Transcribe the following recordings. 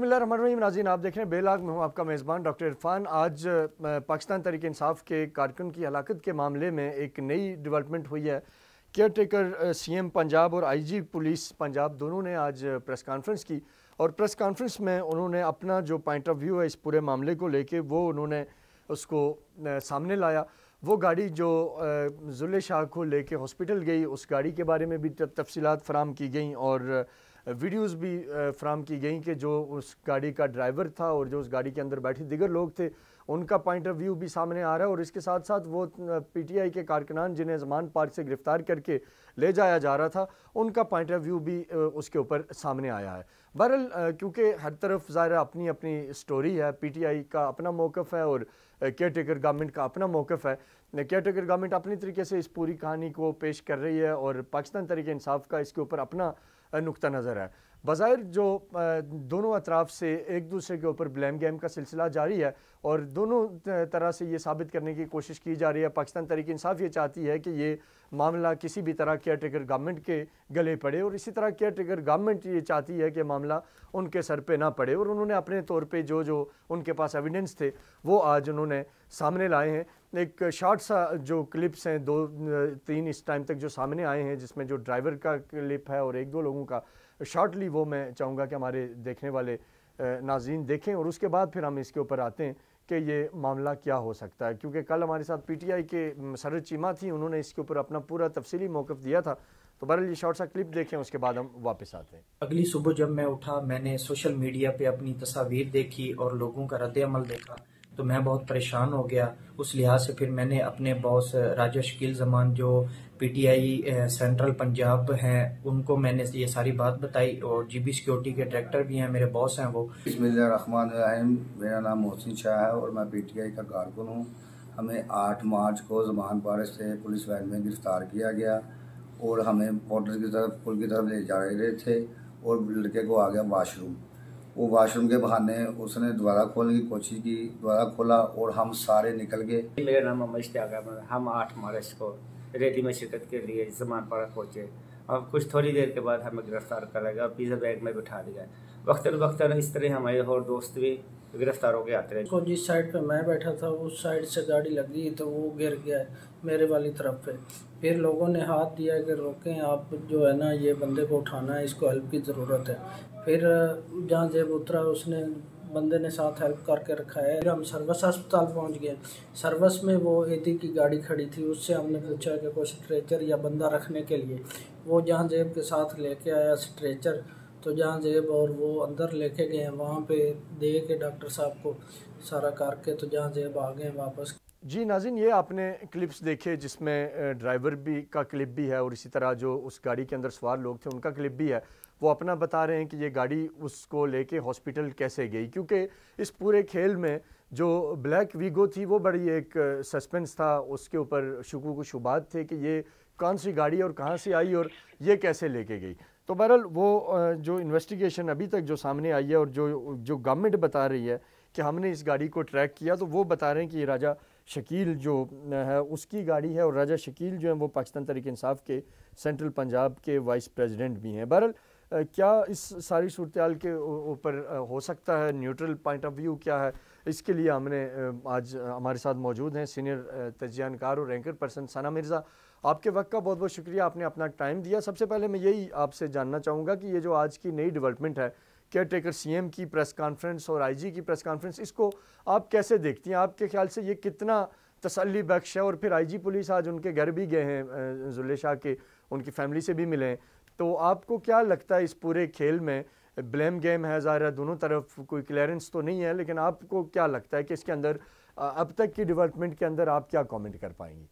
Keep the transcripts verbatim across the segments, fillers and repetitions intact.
बिस्मिल्लाहिर्रहमानिर्रहीम। नाज़रीन, आप देख रहे हैं बेलाग में हूँ आपका मेज़बान डॉक्टर इरफान। आज पाकिस्तान तहरीक इंसाफ के कारकुन की हलाकत के मामले में एक नई डेवलपमेंट हुई है। केयर टेकर सीएम पंजाब और आईजी पुलिस पंजाब दोनों ने आज प्रेस कॉन्फ्रेंस की और प्रेस कॉन्फ्रेंस में उन्होंने अपना जो पॉइंट ऑफ व्यू है इस पूरे मामले को लेके वो उन्होंने उसको सामने लाया। वो गाड़ी जो जुल्ले शाह को लेके हॉस्पिटल गई, उस गाड़ी के बारे में भी तफसीलात फराम की गई और वीडियोस भी फराम की गई कि जो उस गाड़ी का ड्राइवर था और जो उस गाड़ी के अंदर बैठे दिगर लोग थे उनका पॉइंट ऑफ व्यू भी सामने आ रहा है। और इसके साथ साथ वो पीटीआई के कारकुनान जिन्हें ज़मान पार्क से गिरफ़्तार करके ले जाया जा रहा था उनका पॉइंट ऑफ व्यू भी उसके ऊपर सामने आया है। बहरहाल क्योंकि हर तरफ ज़ाहिर अपनी अपनी स्टोरी है, पीटीआई का अपना मौक़िफ़ है और केयर टेकर गवर्नमेंट का अपना मौक़िफ़ है। केयर टेकर गवर्नमेंट अपनी तरीके से इस पूरी कहानी को पेश कर रही है और पाकिस्तान तहरीक इंसाफ का इसके ऊपर अपना नुक्ता नज़र है। बज़ाहिर जो दोनों अतराफ से एक दूसरे के ऊपर ब्लेम गेम का सिलसिला जारी है और दोनों तरह से ये साबित करने की कोशिश की जा रही है। पाकिस्तान तहरीक इंसाफ ये चाहती है कि ये मामला किसी भी तरह केयर टेकर गवर्नमेंट के गले पड़े और इसी तरह केयर टेकर गवर्नमेंट ये चाहती है कि मामला उनके सर पे ना पड़े। और उन्होंने अपने तौर पे जो जो उनके पास एविडेंस थे वो आज उन्होंने सामने लाए हैं। एक शॉर्ट सा जो क्लिप्स हैं दो तीन इस टाइम तक जो सामने आए हैं जिसमें जो ड्राइवर का क्लिप है और एक दो लोगों का शॉर्टली, वो मैं चाहूँगा कि हमारे देखने वाले नाज़रीन देखें और उसके बाद फिर हम इसके ऊपर आते हैं कि ये मामला क्या हो सकता है। क्योंकि कल हमारे साथ पीटीआई के सरद चीमा थी, उन्होंने इसके ऊपर अपना पूरा तफसीली मौक़िफ़ दिया था। तो बहरहाल ये शॉर्ट सा क्लिप देखें, उसके बाद हम वापस आते हैं। अगली सुबह जब मैं उठा मैंने सोशल मीडिया पे अपनी तस्वीर देखी और लोगों का रद्द-ए-अमल देखा तो मैं बहुत परेशान हो गया। उस लिहाज से फिर मैंने अपने बॉस राजा शकील ज़मान जो पीटीआई सेंट्रल पंजाब हैं उनको मैंने ये सारी बात बताई और जीबी सिक्योरिटी के डायरेक्टर भी हैं, मेरे बॉस हैं वो। बिस्मिल्लाहिर्रहमानिर्रहीम। मेरा नाम मोहसिन शाह है और मैं पीटीआई का कारकुन हूँ। हमें आठ मार्च को ज़मान पार्क से पुलिस वैन में गिरफ़्तार किया गया और हमें होटल की तरफ पुल की तरफ ले जा रहे थे और लड़के को आ गया वाशरूम। वो वाशरूम के बहाने उसने दोबारा खोलने की कोशिश की, दोबारा खोला और हम सारे निकल गए। मेरा नाम मोहम्मद इश्तियाक है। हम आठ मार्च को रैली में शिरकत के लिए ज़मान पार्क पहुँचे और कुछ थोड़ी देर के बाद हमें गिरफ़्तार करा गया, पिज़्ज़ा बैग में बिठा दिया। वक्तन वक्तन इस तरह हमारे और दोस्त भी गिरफ़्तार हो के आते रहे। को जिस साइड पे मैं बैठा था उस साइड से गाड़ी लगी तो वो गिर गया मेरे वाली तरफ पे। फिर लोगों ने हाथ दिया कि रोकें आप, जो है ना ये बंदे को उठाना है, इसको हेल्प की ज़रूरत है। फिर जहाँ जेब उतरा उसने बंदे ने साथ हेल्प करके रखा है। फिर हम सर्विस अस्पताल पहुँच गए। सर्विस में वो एदी की गाड़ी खड़ी थी, उससे हमने पूछा कि कोई स्ट्रेचर या बंदा रखने के लिए। वो जहाँ जेब के साथ लेके आया स्ट्रेचर, तो जहाँ जेब और वो अंदर लेके गए वहाँ पे दे के डॉक्टर साहब को सारा करके तो जहाँ जेब आ गए वापस। जी नाज़रीन, ये आपने क्लिप्स देखे जिसमें ड्राइवर भी का क्लिप भी है और इसी तरह जो उस गाड़ी के अंदर सवार लोग थे उनका क्लिप भी है। वो अपना बता रहे हैं कि ये गाड़ी उसको लेके हॉस्पिटल कैसे गई, क्योंकि इस पूरे खेल में जो ब्लैक वीगो थी वो बड़ी एक सस्पेंस था, उसके ऊपर शुकूक व शुबात थे कि ये कौन सी गाड़ी और कहाँ से आई और ये कैसे लेके गई। तो बहरहाल वो जो इन्वेस्टिगेशन अभी तक जो सामने आई है और जो जो गवर्नमेंट बता रही है कि हमने इस गाड़ी को ट्रैक किया, तो वो बता रहे हैं कि ये राजा शकील जो है उसकी गाड़ी है और राजा शकील जो है वो पाकिस्तान तहरीक इंसाफ के सेंट्रल पंजाब के वाइस प्रेसिडेंट भी हैं। बहरहाल क्या इस सारी सूरत के ऊपर हो सकता है न्यूट्रल पॉइंट ऑफ व्यू क्या है, इसके लिए हमने आज हमारे साथ मौजूद हैं सीनियर तज्ज़ियानकार और एंकर पर्सन सना मिर्ज़ा। आपके वक्त का बहुत बहुत शुक्रिया, आपने अपना टाइम दिया। सबसे पहले मैं यही आपसे जानना चाहूँगा कि ये जो आज की नई डेवलपमेंट है, केयर टेकर सीएम की प्रेस कॉन्फ्रेंस और आईजी की प्रेस कॉन्फ्रेंस, इसको आप कैसे देखती हैं? आपके ख्याल से ये कितना तसल्ली बख्श है? और फिर आईजी पुलिस आज उनके घर भी गए हैं, जुल्ले शाह के, उनकी फैमिली से भी मिले हैं। तो आपको क्या लगता है इस पूरे खेल में ब्लेम गेम है, ज़ाहिर है दोनों तरफ कोई क्लियरेंस तो नहीं है, लेकिन आपको क्या लगता है कि इसके अंदर अब तक की डेवलपमेंट के अंदर आप क्या कमेंट कर पाएंगी?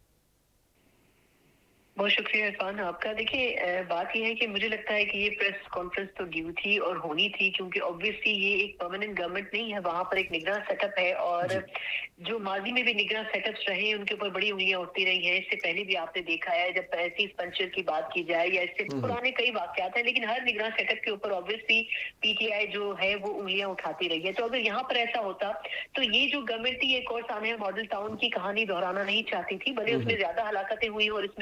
बहुत शुक्रिया इरफान आपका। देखिए बात यह है कि मुझे लगता है कि ये प्रेस कॉन्फ्रेंस तो ड्यू थी और होनी थी, क्योंकि ऑब्वियसली ये एक परमानेंट गवर्नमेंट नहीं है, वहाँ पर एक निगरान सेटअप है और जो माजी में भी निगरान सेटअप्स रहे उनके ऊपर बड़ी उंगलियां उठती रही हैं। इससे पहले भी आपने देखा है, जब तहसीस पंचर की बात की जाए या इससे पुराने कई वाकयात हैं, लेकिन हर निगरान सेटअप के ऊपर ऑब्वियसली पीटीआई जो है वो उंगलियां उठाती रही है। तो अगर यहाँ पर ऐसा होता तो ये जो गवर्नमेंट थी एक और सामने मॉडल टाउन की कहानी दोहराना नहीं चाहती थी, भले उसमें ज्यादा हलाकतें हुई और इसमें सिर्फ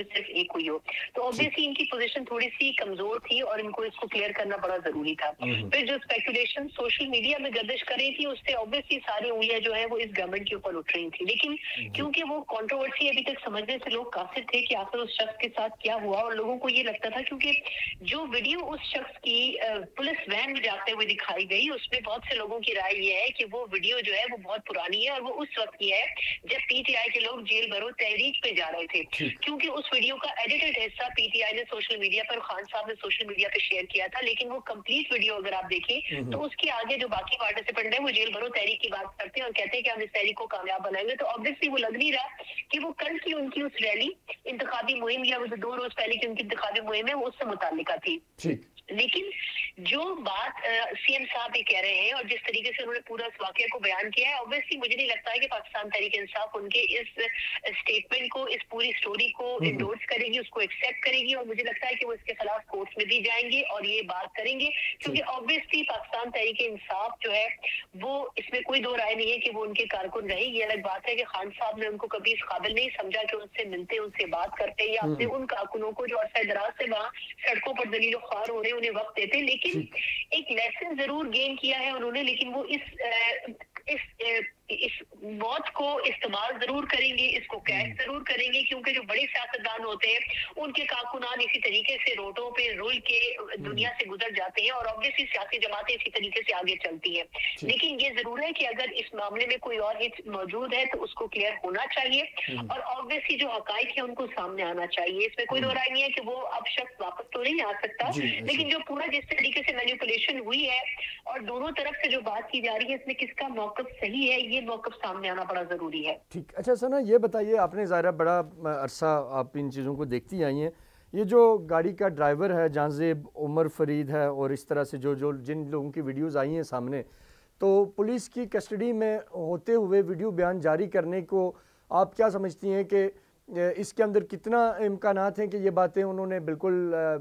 मिस्टेक हुई हो। तो ऑब्वियसली इनकी पोजीशन थोड़ी सी कमजोर थी और इनको इसको क्लियर करना बड़ा जरूरी था। फिर जो स्पेकुलेशन सोशल मीडिया में गर्दिश कर रही थी उससे ऑब्वियसली सारी उंगलियां जो है वो इस गवर्नमेंट के ऊपर उठ रही थी, लेकिन क्योंकि वो कंट्रोवर्सी अभी तक समझने से लोग काफिर थे कि आखिर उस शख्स के साथ क्या हुआ, और लोगों को ये लगता था क्योंकि जो वीडियो उस शख्स की पुलिस वैन में जाते हुए दिखाई गई उसमें बहुत से लोगों की राय ये है कि वो वीडियो जो है वो बहुत पुरानी है और वो उस वक्त की है जब पीटीआई के लोग जेल भरो तहरीक पे जा रहे थे, क्योंकि उस वीडियो का एडिटेड हिस्सा पीटीआई ने सोशल मीडिया पर, खान साहब ने सोशल मीडिया पे शेयर किया था, लेकिन वो कंप्लीट वीडियो अगर आप देखें तो उसके आगे जो बाकी पार्टिसिपेंट है वो जेल भरो तहरीक की बात करते हैं और कहते हैं कि हम इस तहरीक को कामयाब बनाएंगे। तो ऑब्वियसली वो लग नहीं रहा कि वो कल की उनकी उस रैली इंतखाबी मुहिम या वो जो दो रोज पहले की उनकी इंतखाबी मुहिम है वो उससे मुताल्लिका थी। लेकिन जो बात सीएम साहब ये कह रहे हैं और जिस तरीके से उन्होंने पूरा इस वाकये को बयान किया है, ऑब्वियसली मुझे नहीं लगता है कि पाकिस्तान तहरीक इंसाफ उनके इस स्टेटमेंट को, इस पूरी स्टोरी को इंडोर्स करेगी, उसको एक्सेप्ट करेगी, और मुझे लगता है कि वो इसके खिलाफ कोर्ट में भी जाएंगे और ये बात करेंगे, क्योंकि ऑब्वियसली पाकिस्तान तहरीक इंसाफ जो है वो इसमें कोई दो राय नहीं है कि वो उनके कारकुन रहे। ये अलग बात है कि खान साहब ने उनको कभी इस काबिल नहीं समझा कि उनसे मिलते, उनसे बात करते या अपने उन कारकुनों को जो अरसा दराज से वहाँ सड़कों पर दलीलो ख्वार हो रहे उन्हें वक्त देते, लेकिन एक लेसन जरूर गेन किया है उन्होंने। लेकिन वो इस आ, इस इस मौत को इस्तेमाल जरूर करेंगे, इसको कैश जरूर करेंगे, क्योंकि जो बड़े सियासतदान होते हैं उनके कारकुनान इसी तरीके से रोडों पे रुल के दुनिया से गुजर जाते हैं और ऑब्वियसली सियासी जमातें इसी तरीके से आगे चलती हैं। लेकिन ये जरूर है कि अगर इस मामले में कोई और हित मौजूद है तो उसको क्लियर होना चाहिए और ऑब्वियसली जो हकाइक है उनको सामने आना चाहिए। इसमें कोई दो राय नहीं है कि वो अब शख्स वापस तो नहीं आ सकता, लेकिन जो पूरा जिस तरीके से मैनिपुलेशन हुई है और दोनों तरफ से जो बात की जा रही है इसमें किसका मौकफ सही है, ये मौकफ सामने आना बड़ा जरूरी है। ठीक, अच्छा सना ये बताइए, आपने ज़ाहिर बड़ा अरसा आप इन चीज़ों को देखती आई हैं, ये जो गाड़ी का ड्राइवर है जांजेब उमर फरीद है और इस तरह से जो जो जिन लोगों की वीडियोस आई हैं सामने, तो पुलिस की कस्टडी में होते हुए वीडियो बयान जारी करने को आप क्या समझती हैं कि इसके अंदर कितना इम्कानात हैं कि ये बातें उन्होंने बिल्कुल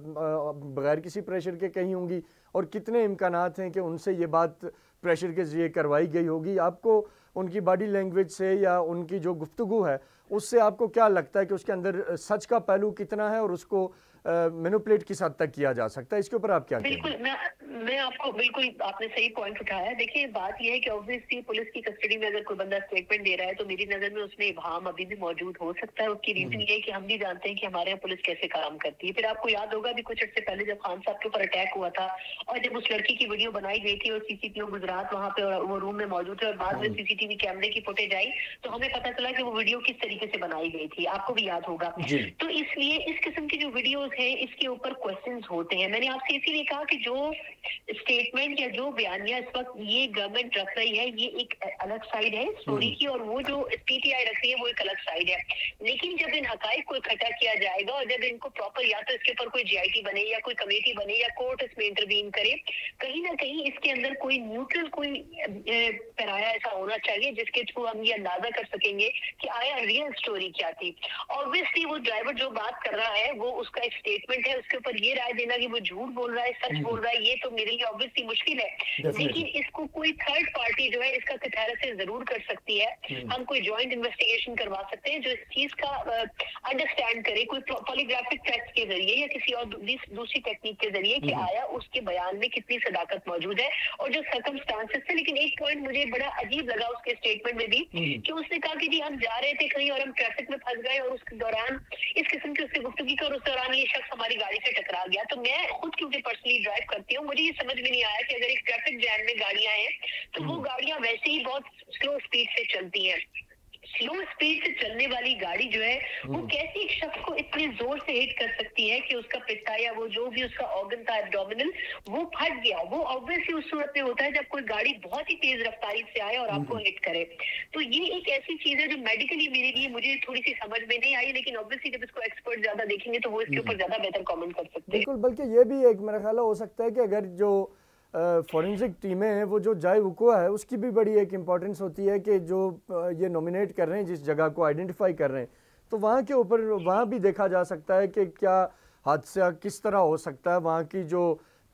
बगैर किसी प्रेशर के कही होंगी और कितने इम्कानात हैं कि उनसे ये बात प्रेशर के ज़रिए करवाई गई होगी? आपको उनकी बॉडी लैंग्वेज से या उनकी जो गुफ्तगू है उससे आपको क्या लगता है कि उसके अंदर सच का पहलू कितना है और उसको मैनिपुलेट किस हद तक किया जा सकता है? इसके ऊपर आप क्या कहेंगे? बिल्कुल, मैं मैं आपको बिल्कुल आपने सही पॉइंट उठाया। देखिए बात यह है कि ऑब्वियसली पुलिस की कस्टडी में अगर कोई बंदा स्टेटमेंट दे रहा है तो मेरी नजर में उसमें इबाहम अभी भी मौजूद हो सकता है। उसकी रीजन ये है कि हम भी जानते हैं कि हमारे यहाँ पुलिस कैसे काम करती है। फिर आपको याद होगा अभी कुछ अर्से पहले जब खान साहब के ऊपर अटैक हुआ था और जब उस लड़की की वीडियो बनाई गई थी और सीसीटीवी गुजरात वहाँ पे वो रूम में मौजूद थे और बाद में सीसीटीवी कैमरे की फुटेज आई तो हमें पता चला कि वो वीडियो किस तरीके से बनाई गई थी, आपको भी याद होगा। तो इसलिए इस किस्म की जो वीडियोज है इसके ऊपर क्वेश्चंस होते हैं। मैंने आपसे इसीलिए कहा कि जो स्टेटमेंट या जो बयानिया इस वक्त ये गवर्नमेंट रख रही है ये एक अलग साइड है स्टोरी की और वो जो पीटीआई रख रही है वो एक अलग साइड है। लेकिन जब इन हकाइक को इकट्ठा किया जाएगा और जब इनको प्रॉपर या तो इसके ऊपर कोई जीआईटी बने या कोई कमेटी बने या कोर्ट इसमें इंटरवीन करे, कहीं ना कहीं इसके अंदर कोई न्यूट्रल कोई पैराया ऐसा होना चाहिए जिसके थ्रू हम ये अंदाजा कर सकेंगे कि आया रियल स्टोरी क्या थी। ऑब्वियसली वो ड्राइवर जो बात कर रहा है वो उसका एक स्टेटमेंट है, उसके पर ये राय देना कि वो झूठ बोल रहा है सच बोल रहा है ये तो मेरे लिए ऑब्वियसली मुश्किल है, लेकिन इसको कोई थर्ड पार्टी जो है इसका कथारसे जरूर कर सकती है। हम कोई जॉइंट इन्वेस्टिगेशन करवा सकते हैं जो इस चीज का अंडरस्टैंड करे कोई पॉलीग्राफिक टेस्ट के जरिए या किसी और दूसरी टेक्निक के जरिए कि आया उसके बयान में कितनी सदाकत मौजूद है और जो सर्कमस्टांसेस थे। लेकिन एक पॉइंट मुझे बड़ा अजीब लगा उसके स्टेटमेंट में भी कि उसने कहा कि जी हम जा रहे थे कहीं और हम ट्रैफिक में फंस गए और उसके दौरान इस किस्म की उसकी गुफ्तगू की और उस दौरान ये शख्स हमारी गाड़ी से टकरा गया। तो मैं खुद क्योंकि पर्सनली ड्राइव करती हूँ मुझे ये समझ में नहीं आया कि अगर एक ट्रैफिक जैम में गाड़ियां हैं तो वो गाड़ियां वैसे ही बहुत स्लो स्पीड से चलती हैं। स्लो स्पीड से चलने वाली गाड़ी जो है वो कैसे एक शख्स को इतने जोर से हिट कर सकती है कि उसका पित्ता या वो जो भी उसका ऑर्गन था एब्डोमिनल वो फट गया। वो ऑब्वियसली उस सूरत में होता है जब कोई गाड़ी बहुत ही तेज रफ्तारी से आए और आपको हिट करे। तो ये एक ऐसी चीज है जो मेडिकली मेरे लिए मुझे थोड़ी सी समझ में नहीं आई, लेकिन ऑब्वियसली जब इसको एक्सपर्ट ज्यादा देखेंगे तो वो इसके ऊपर ज्यादा बेहतर कॉमेंट कर सकते हैं। बिल्कुल, बल्कि ये भी एक मेरा ख्याल हो सकता है कि अगर जो फॉरेंसिक टीमें हैं वो जो जाए वक़ुआ है उसकी भी बड़ी एक इम्पॉर्टेंस होती है कि जो ये नॉमिनेट कर रहे हैं जिस जगह को आइडेंटिफाई कर रहे हैं तो वहाँ के ऊपर वहाँ भी देखा जा सकता है कि क्या हादसा किस तरह हो सकता है, वहाँ की जो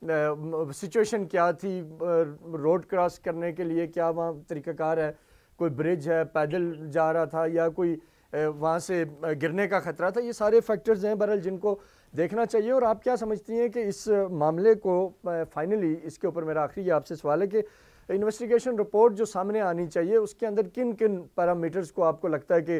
सिचुएशन क्या थी, रोड क्रॉस करने के लिए क्या वहाँ तरीक़ाकार है, कोई ब्रिज है, पैदल जा रहा था या कोई وہاں سے گرنے کا خطرہ تھا. یہ سارے فیکٹرز ہیں بہرحال جن کو دیکھنا چاہیے. اور آپ کیا سمجھتی ہیں کہ اس معاملے کو فائنلی اس کے اوپر میرا آخری آپ سے سوال ہے کہ انویسٹیگیشن رپورٹ جو سامنے آنی چاہیے اس کے اندر کن کن پیرامیٹرز کو آپ کو لگتا ہے کہ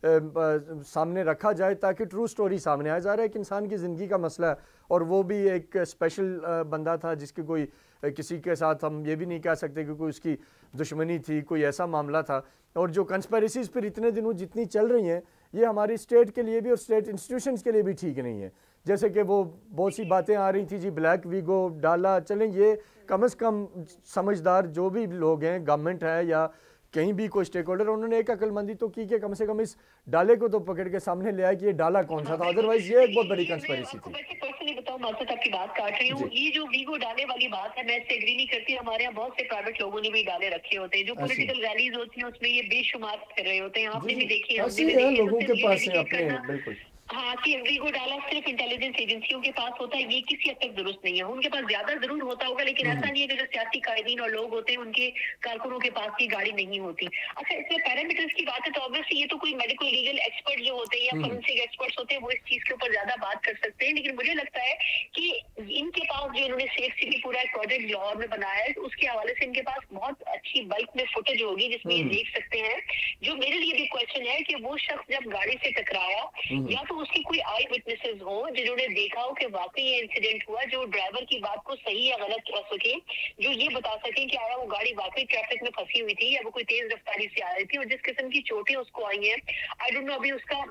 سامنے رکھا جائے تاکہ ٹرو سٹوری سامنے آئے؟ ظاہر ہے ایک انسان کی زندگی کا مسئلہ ہے اور وہ بھی ایک اسپیشل بندہ تھا جس کے کوئی کسی کے ساتھ ہم یہ بھی نہیں کہہ سکتے کہ کوئی اس کی دشمنی تھی, کوئی ایسا معاملہ تھا. اور جو کنسپیریسیز پھر اتنے دنوں جتنی چل رہی ہیں یہ ہماری اسٹیٹ کے لیے بھی اور اسٹیٹ انسٹیٹیوشنز کے لیے بھی ٹھیک نہیں ہے. جیسے کہ وہ بہت سی باتیں آ رہی تھیں جی بلیک ویگو ڈالا, چلیں یہ کم از کم سمجھدار جو بھی لوگ ہیں, گورنمنٹ ہے یا کہیں بھی کوئی اسٹیک ہولڈر, انہوں نے ایک عقل مندی تو کی کہ کم سے کم اس ڈالے کو تو پکڑ کے سامنے لے آئے کہ یہ ڈالا کون سا تھا, ادروائز یہ ایک بہت بڑی کنسپیریسی تھی. بتاؤں معذرت آپ کی بات کاٹ رہی ہوں, یہ جو ویگو ڈالے والی بات ہے میں اس سے اگری نہیں کرتی. ہمارے یہاں بہت سے پرائیویٹ لوگوں نے بھی ڈالے رکھے ہوتے ہیں جو پولیٹیکل ریلیز ہوتی ہیں اس میں یہ بے شمار کر رہے ہوتے ہیں. آپ نے بھی دیکھی ہے لوگوں کے پاس اپنے بالکل ہاں کہ ویگو ڈالا صرف انٹیلیجنس ایجنسیوں کے پاس ہوتا ہے, یہ کسی حد تک درست نہیں ہے. ان کے پاس زیادہ ضرور ہوتا ہوگا لیکن ایسا نہیں ہے کہ جو سیاسی قائدین اور لوگ ہوتے ہیں ان کے کارکنوں کے پاس یہ گاڑی نہیں ہوتی. اچھا اس میں پیرامیٹرز کی بات ہے تو obviously یہ تو کوئی میڈیکل لیگل ایکسپرٹ جو ہوتے ہیں یا فورنسک ایکسپرٹس ہوتے ہیں وہ اس چیز کے اوپر زیادہ بات کر سکتے ہیں. لیکن مجھے لگتا ہے کہ ان کے پاس جو انہوں نے سیف سٹی پورا ایک پروجیکٹ لاہور میں بنایا ہے اس کے حوالے سے ان کے پاس بہت اچھی بلک میں فوٹیج ہوگی جس میں یہ دیکھ سکتے ہیں. جو میرے لیے بھی کوشچن ہے کہ وہ شخص جب گاڑی سے ٹکرایا یا تو اس کی کوئی آئی وٹنسز ہوں جنہوں نے دیکھا ہو کہ واقعی یہ انسیڈنٹ ہوا, جو ڈرائیور کی بات کو صحیح یا غلط کر سکے, جو یہ بتا سکیں کہ آیا وہ گاڑی واقعی ٹریفک میں پھنسی ہوئی تھی یا وہ کوئی تیز رفتاری سے آ رہی تھی, اور جس قسم کی چوٹیں اس کو آئی ہیں آئی ڈونٹ نو ابھی اس کا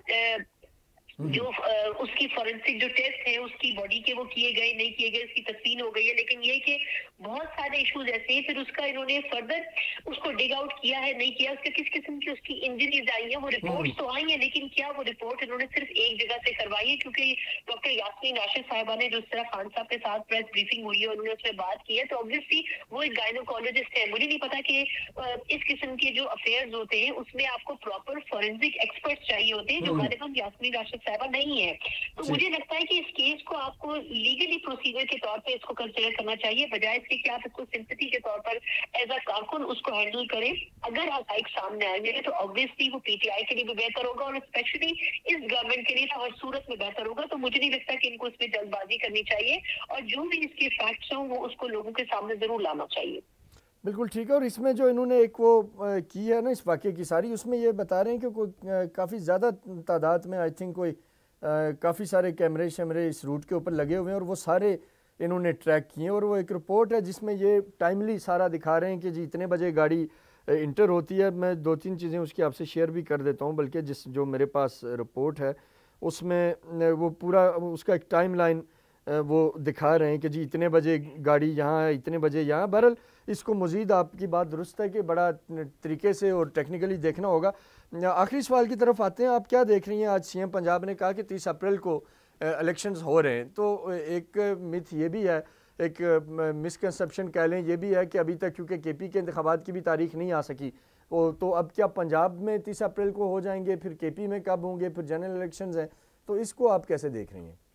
جو اس کی فورنسک جو ٹیسٹ ہے اس کی باڈی کے وہ کیے گئے نہیں کیے گئے اس کی تسلیم ہو گئی ہے. لیکن یہ کہ بہت سارے ایشوز ایسے ہیں پھر اس کا انہوں نے فردر اس کو ڈگ آؤٹ کیا ہے نہیں کیا, اس کے کس قسم کی اس کی انجریز آئی ہیں وہ رپورٹس تو آئی ہیں لیکن کیا وہ رپورٹ انہوں نے صرف ایک جگہ سے کروائی ہے. کیونکہ ڈاکٹر یاسمین راشد صاحبہ نے جو اس طرح خان صاحب کے ساتھ پریس بریفنگ ہوئی ہے انہوں نے اس میں بات کی ہے تو obviously وہ ایک گائنوکالوجسٹ ہے. مجھے نہیں پتا کہ اس قسم کے جو افیئرز ہوتے ہیں اس میں آپ کو پراپر فورنسک ایکسپرٹس چاہیے ہوتے ہیں جو غالباً یاسمین راشد صاحبہ نہیں ہے. تو مجھے لگتا ہے کہ اس کیس کو آپ کو لیگلی پروسیجر کے طور پہ اس کو کنسیڈر کرنا چاہیے بجائے اس کہ آپ اس کو سمپتھی کے طور پر ایز اے کارکن اس کو ہینڈل کریں. اگر حقائق سامنے آئیں گے تو obviously وہ پی ٹی آئی کے لیے بھی بہتر ہوگا اور اسپیشلی اس گورنمنٹ کے لیے تو ہر صورت میں بہتر ہوگا. تو مجھے نہیں لگتا کہ ان کو اس میں جلد بازی کرنی چاہیے اور جو بھی اس کے فیکٹس ہوں وہ اس کو لوگوں کے سامنے ضرور لانا چاہیے. بالکل ٹھیک ہے. اور اس میں جو انہوں نے ایک وہ کی ہے نا اس واقعے کی ساری, اس میں یہ بتا رہے ہیں کہ کوئی کافی زیادہ تعداد میں آئی تھنک کوئی کافی سارے کیمرے شیمرے اس روٹ کے اوپر لگے ہوئے ہیں اور وہ سارے انہوں نے ٹریک کیے ہیں. اور وہ ایک رپورٹ ہے جس میں یہ ٹائملی سارا دکھا رہے ہیں کہ جی اتنے بجے گاڑی انٹر ہوتی ہے. میں دو تین چیزیں اس کی آپ سے شیئر بھی کر دیتا ہوں, بلکہ جس جو میرے پاس رپورٹ ہے اس میں وہ پورا اس کا ایک ٹائم لائن وہ دکھا رہے ہیں کہ جی اتنے بجے گاڑی یہاں ہے, اتنے بجے یہاں. بہرحال اس کو مزید آپ کی بات درست ہے کہ بڑا طریقے سے اور ٹیکنیکلی دیکھنا ہوگا. آخری سوال کی طرف آتے ہیں, آپ کیا دیکھ رہی ہیں؟ آج سی ایم پنجاب نے کہا کہ تیس اپریل کو الیکشنز ہو رہے ہیں, تو ایک متھ یہ بھی ہے, ایک مسکنسپشن کہہ لیں یہ بھی ہے کہ ابھی تک کیونکہ کے پی کے انتخابات کی بھی تاریخ نہیں آ سکی, تو اب کیا پنجاب میں تیس اپریل کو ہو جائیں گے, پھر کے پی میں کب ہوں گے, پھر جنرل الیکشنز ہیں, تو اس کو آپ کیسے دیکھ رہی ہیں؟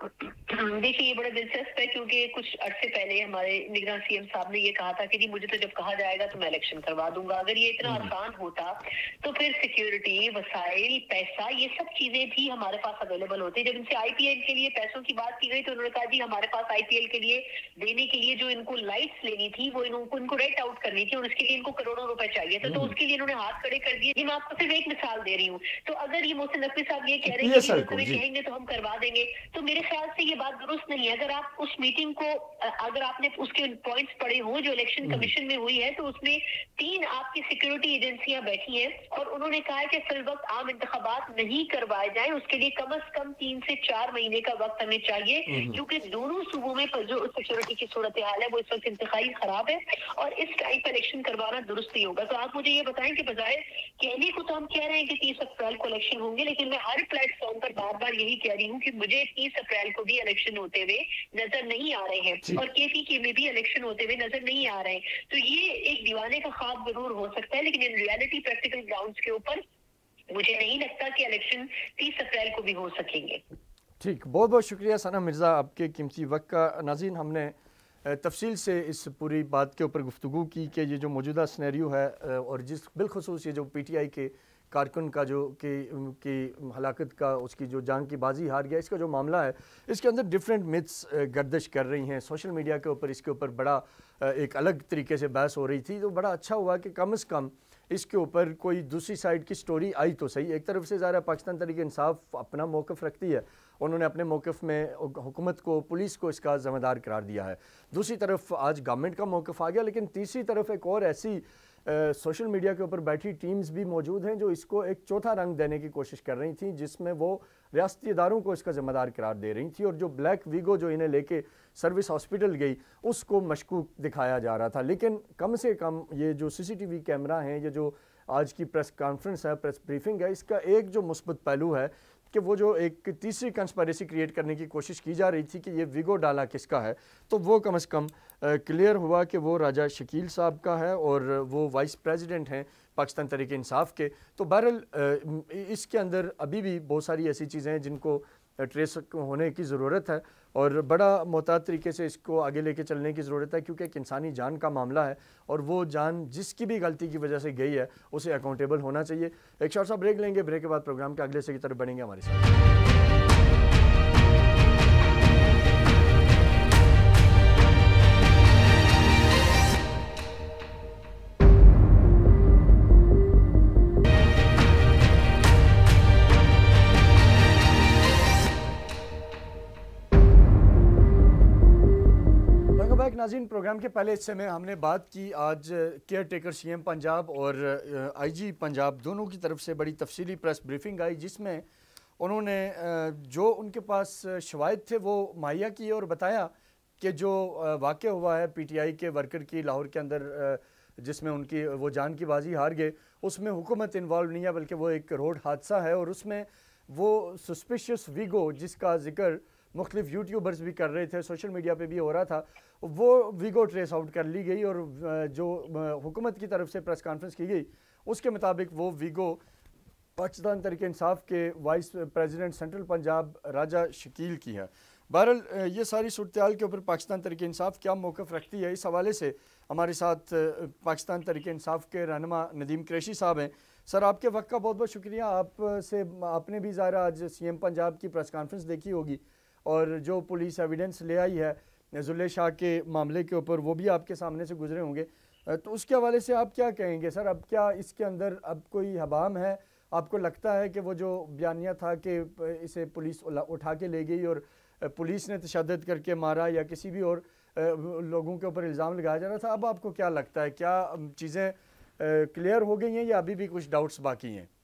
دیکھیے یہ بڑا دلچسپ ہے کیونکہ کچھ عرصے پہلے ہمارے نگراں سی ایم صاحب نے یہ کہا تھا کہ جی مجھے تو جب کہا جائے گا تو میں الیکشن کروا دوں گا. اگر یہ اتنا آسان ہوتا تو پھر سیکیورٹی, وسائل, پیسہ, یہ سب چیزیں بھی ہمارے پاس اویلیبل ہوتی. جب ان سے آئی پی ایل کے لیے پیسوں کی بات کی گئی تو انہوں نے کہا جی ہمارے پاس آئی پی ایل کے لیے دینے کے لیے جو ان کو لائٹس لینی تھی وہ ان کو ان کو ریٹ آؤٹ کرنی تھی اور اس کے لیے ان کو کروڑوں روپے چاہیے تھا, تو اس کے لیے انہوں نے ہاتھ کھڑے کر دیے. جی میں آپ کو صرف ایک مثال دے رہی ہوں. تو اگر یہ محسن نقوی صاحب یہ کہہ رہے ہیں کہ کہیں گے تو ہم کروا دیں گے, تو میرے خیال سے یہ بات درست نہیں ہے. اگر آپ اس میٹنگ کو اگر آپ نے اس کے پوائنٹس پڑھے ہوں جو الیکشن کمیشن میں ہوئی ہے تو اس میں تین آپ کی سیکیورٹی ایجنسیاں بیٹھی ہیں اور انہوں نے کہا ہے کہ فی الوقت عام انتخابات نہیں کروائے جائیں, اس کے لیے کم از کم تین سے چار مہینے کا وقت ہمیں چاہیے کیونکہ دونوں صوبوں میں جو سیکیورٹی کی صورتحال ہے وہ اس وقت انتہائی خراب ہے اور اس ٹائم پر الیکشن کروانا درست نہیں ہوگا. تو آپ مجھے یہ بتائیں کہ بظاہر کہنے کو تو ہم کہہ رہے ہیں کہ تیس اپریل کو الیکشن ہوں گے, لیکن میں ہر پلیٹ فارم پر بار بار یہی کہہ رہی ہوں کہ مجھے تیس اپریل کو بھی الیکشن ہوتے ہوئے نظر نہیں آ رہے ہیں اور کے پی کے میں بھی الیکشن ہوتے ہوئے نظر نہیں آ رہے ہیں. تو یہ ایک دیوانے کا خواب ضرور ہو سکتا ہے لیکن ان ریالٹی پریکٹیکل گراؤنڈز کے اوپر مجھے نہیں لگتا کہ الیکشن تیس اپریل کو بھی ہو سکیں گے. ٹھیک, بہت بہت شکریہ ثنا مرزا آپ کے قیمتی وقت کا. ناظرین, ہم نے تفصیل سے اس پوری بات کے اوپر گفتگو کی کہ یہ جو موجودہ سینیریو ہے اور جس بالخصوص یہ جو پی ٹی آئی کے کارکن کا جو کہ کی ہلاکت کا اس کی جو جان کی بازی ہار گیا، اس کا جو معاملہ ہے اس کے اندر ڈیفرنٹ متس گردش کر رہی ہیں سوشل میڈیا کے اوپر، اس کے اوپر بڑا ایک الگ طریقے سے بحث ہو رہی تھی. تو بڑا اچھا ہوا کہ کم از کم اس کے اوپر کوئی دوسری سائڈ کی سٹوری آئی تو صحیح. ایک طرف سے ظاہر ہے پاکستان تحریک انصاف اپنا موقف رکھتی ہے، انہوں نے اپنے موقف میں حکومت کو، پولیس کو اس کا ذمہ دار قرار دیا ہے. دوسری طرف آج گورنمنٹ کا موقف آ گیا، لیکن تیسری طرف ایک اور ایسی سوشل میڈیا کے اوپر بیٹھی ٹیمز بھی موجود ہیں جو اس کو ایک چوتھا رنگ دینے کی کوشش کر رہی تھیں، جس میں وہ ریاستی اداروں کو اس کا ذمہ دار قرار دے رہی تھیں، اور جو بلیک ویگو جو انہیں لے کے سروس ہاسپٹل گئی اس کو مشکوک دکھایا جا رہا تھا. لیکن کم سے کم یہ جو سی سی ٹی وی کیمرہ ہیں، یہ جو آج کی پریس کانفرنس ہے، پریس بریفنگ ہے، اس کا ایک جو مثبت پہلو ہے کہ وہ جو ایک تیسری کنسپیریسی کریٹ کرنے کی کوشش کی جا رہی تھی کہ یہ ویگو ڈالا کس کا ہے، تو وہ کم از کم کلیئر ہوا کہ وہ راجہ شکیل صاحب کا ہے اور وہ وائس پریزیڈنٹ ہیں پاکستان تحریک انصاف کے. تو بہرحال اس کے اندر ابھی بھی بہت ساری ایسی چیزیں ہیں جن کو ٹریس ہونے کی ضرورت ہے، اور بڑا محتاط طریقے سے اس کو آگے لے کے چلنے کی ضرورت ہے، کیونکہ ایک انسانی جان کا معاملہ ہے اور وہ جان جس کی بھی غلطی کی وجہ سے گئی ہے اسے اکاؤنٹیبل ہونا چاہیے. ایک شارٹ سا بریک لیں گے، بریک کے بعد پروگرام کے اگلے سے کی طرف بڑھیں گے ہمارے ساتھ. ناظرین، پروگرام کے پہلے حصے میں ہم نے بات کی آج caretaker C M Punjab اور آئی جی پنجاب دونوں کی طرف سے بڑی تفصیلی پریس بریفنگ آئی، جس میں انہوں نے جو ان کے پاس شواہد تھے وہ مہیا کیے اور بتایا کہ جو واقع ہوا ہے پی ٹی آئی کے ورکر کی لاہور کے اندر جس میں ان کی وہ جان کی بازی ہار گئے، اس میں حکومت انوالو نہیں ہے، بلکہ وہ ایک روڈ حادثہ ہے، اور اس میں وہ سسپیشیس ویگو جس کا ذکر مختلف یوٹیوبرز بھی کر رہے تھے، سوشل میڈیا پہ بھی ہو رہا تھا، وہ ویگو ٹریس آؤٹ کر لی گئی، اور جو حکومت کی طرف سے پریس کانفرنس کی گئی اس کے مطابق وہ ویگو پاکستان تحریک انصاف کے vice president central Punjab Raja Shakeel کی ہے. بہرحال یہ ساری صورتحال کے اوپر پاکستان تحریک انصاف کیا موقف رکھتی ہے، اس حوالے سے ہمارے ساتھ پاکستان تحریک انصاف کے رہنما ندیم قریشی صاحب ہیں. سر، آپ کے وقت کا بہت بہت شکریہ. آپ سے آپ نے بھی ظاہر آج سی ایم پنجاب کی پریس کانفرنس دیکھی ہوگی، اور جو پولیس ایویڈنس لے آئی ہے ظلے شاہ کے معاملے کے اوپر وہ بھی آپ کے سامنے سے گزرے ہوں گے، تو اس کے حوالے سے آپ کیا کہیں گے سر؟ اب کیا اس کے اندر اب کوئی حبام ہے؟ آپ کو لگتا ہے کہ وہ جو بیانیہ تھا کہ اسے پولیس اٹھا کے لے گئی اور پولیس نے تشدد کر کے مارا یا کسی بھی اور لوگوں کے اوپر الزام لگایا جا رہا تھا، اب آپ کو کیا لگتا ہے؟ کیا چیزیں کلیئر ہو گئی ہیں یا ابھی بھی کچھ ڈاؤٹس باقی ہیں؟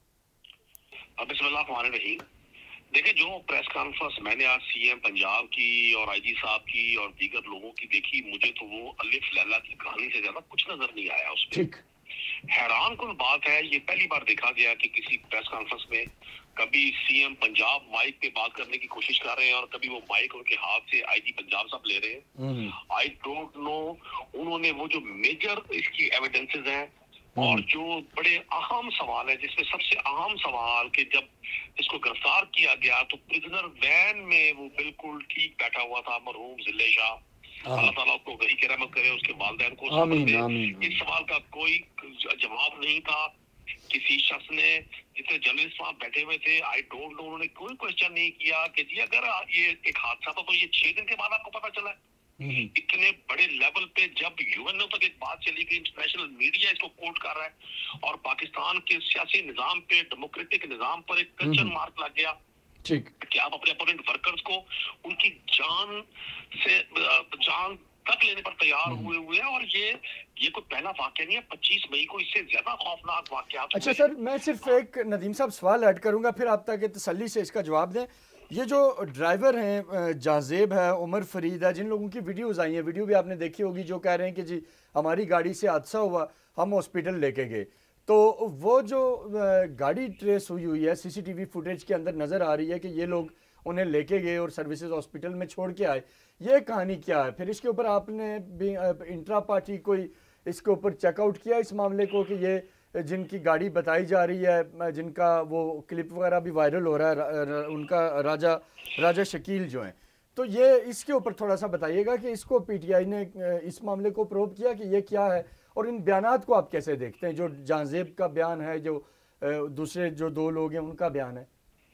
بسم اللہ الرحمن الرحیم. دیکھیں، جو پریس کانفرنس میں نے آج سی ایم پنجاب کی اور آئی جی صاحب کی اور دیگر لوگوں کی دیکھی، مجھے تو وہ الف لیلا کی کہانی سے زیادہ کچھ نظر نہیں آیا اس میں. حیران کن بات ہے، یہ پہلی بار دیکھا گیا کہ کسی پریس کانفرنس میں کبھی سی ایم پنجاب مائک پہ بات کرنے کی کوشش کر رہے ہیں اور کبھی وہ مائک ان کے ہاتھ سے آئی جی پنجاب صاحب لے رہے ہیں. آئی ڈونٹ نو انہوں نے وہ جو میجر اس کی ایویڈنسز ہیں اور جو بڑے اہم سوال ہے، جس میں سب سے اہم سوال کہ جب اس کو گرفتار کیا گیا تو پرزنر وین میں وہ بالکل ٹھیک بیٹھا ہوا تھا مرحوم ظلے شاہ، اللہ تعالیٰ اس کو غنی کی رحمت کرے، اس کے والدین کو سمجھ دے. اس سوال کا کوئی جواب نہیں تھا کسی شخص نے. جتنے جرنلسٹ وہاں بیٹھے ہوئے تھے، آئی ڈونٹ نو، انہوں نے کوئی کوشچن نہیں کیا کہ جی اگر یہ ایک حادثہ تھا تو یہ چھ دن کے بعد آپ کو پتا چلا ہے. اتنے بڑے لیول پہ جب یو این او تک ایک بات چلی گئی، انٹرنیشنل میڈیا اس کو کوٹ کر رہا ہے، اور پاکستان کے سیاسی نظام پہ، ڈیموکریٹک نظام پر ایک کوسچن مارک لگ گیا کہ آپ اپنے اپوننٹ ورکرز کو ان کی جان سے جان تک لینے پر تیار ہوئے ہوئے ہیں. اور یہ یہ کوئی پہلا واقعہ نہیں ہے، پچیس مئی کو اس سے زیادہ خوفناک واقعات. اچھا سر، میں صرف ایک ندیم صاحب سوال ایڈ کروں گا، پھر آپ تاکہ تسلی سے اس کا جواب دیں. یہ جو ڈرائیور ہیں، جازیب ہے، عمر فرید ہے، جن لوگوں کی ویڈیوز آئی ہیں، ویڈیو بھی آپ نے دیکھی ہوگی، جو کہہ رہے ہیں کہ جی ہماری گاڑی سے حادثہ ہوا، ہم ہاسپٹل لے کے گئے، تو وہ جو گاڑی ٹریس ہوئی ہوئی ہے سی سی ٹی وی فوٹیج کے اندر نظر آ رہی ہے کہ یہ لوگ انہیں لے کے گئے اور سروسز ہاسپٹل میں چھوڑ کے آئے، یہ کہانی کیا ہے؟ پھر اس کے اوپر آپ نے بھی انٹرا پارٹی کوئی اس کے اوپر چیک آؤٹ کیا اس معاملے کو کہ یہ جن کی گاڑی بتائی جا رہی ہے، جن کا وہ کلپ وغیرہ بھی وائرل ہو رہا ہے، ان کا راجہ راجہ شکیل جو ہیں، تو یہ اس کے اوپر تھوڑا سا بتائیے گا کہ اس کو پی ٹی آئی نے اس معاملے کو پروب کیا کہ یہ کیا ہے، اور ان بیانات کو آپ کیسے دیکھتے ہیں؟ جو جانزیب کا بیان ہے، جو दूसरे जो दो लोग हैं उनका बयान है?